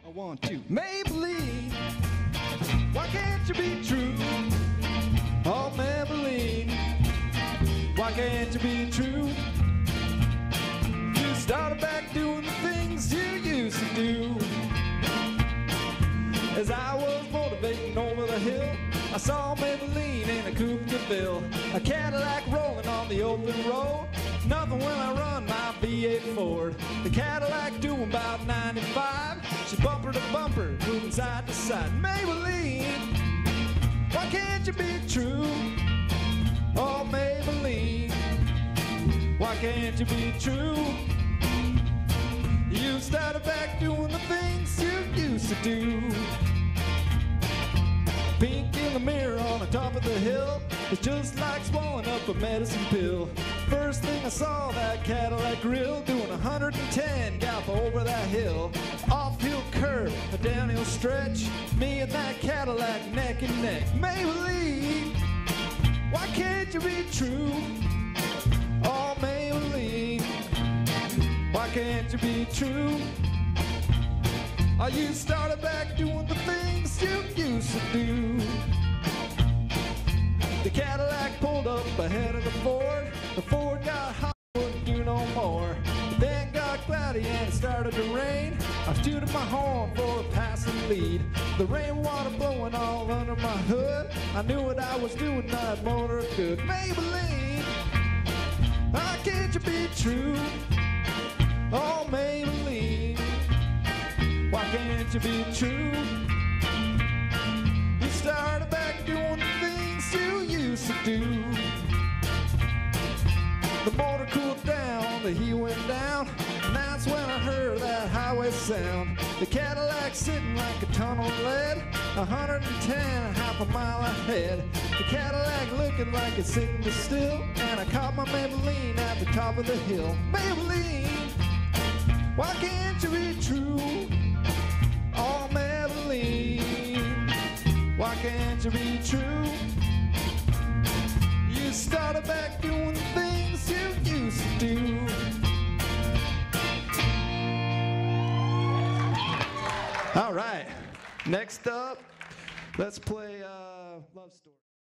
I want to. Maybelline, why can't you be true? Oh, Maybelline, why can't you be true? You started back doing the things you used to do. As I was motivating over the hill, I saw Maybelline in a Coupe de Ville, a Cadillac rolling on the open road. Nothing when I run my V8 Ford. The Cadillac doing about 95. She bumper to bumper, moving side to side. Maybelline, why can't you be true? Oh, Maybelline, why can't you be true? You started back doing the things you used to do. Pink in the mirror on the top of the hill, it's just like swallowing up a medicine pill. First thing I saw, that Cadillac grill doing 110 gallop over that hill. Off-hill curve, a downhill stretch, me and that Cadillac neck and neck. Maybelline, why can't you be true? Oh, Maybelline, why can't you be true? Oh, you started back doing the things you used to do. The Cadillac pulled up ahead of the Ford. The Ford got hot, wouldn't do no more. Then got cloudy and it started to rain. I tooted my horn for a passing lead. The rainwater blowing all under my hood. I knew what I was doing, that motor good. Maybelline, why can't you be true? Oh, Maybelline, why can't you be true? You started back doing the things you used to do. The motor cooled down, the heat went down, and that's when I heard that highway sound. The Cadillac sitting like a ton of lead, 110, half a mile ahead. The Cadillac looking like it's sitting still, and I caught my Maybelline at the top of the hill. Maybelline, why can't you be true? Oh, Maybelline, why can't you be true? You started back doing the things you used to do. All right, next up, let's play Love Story.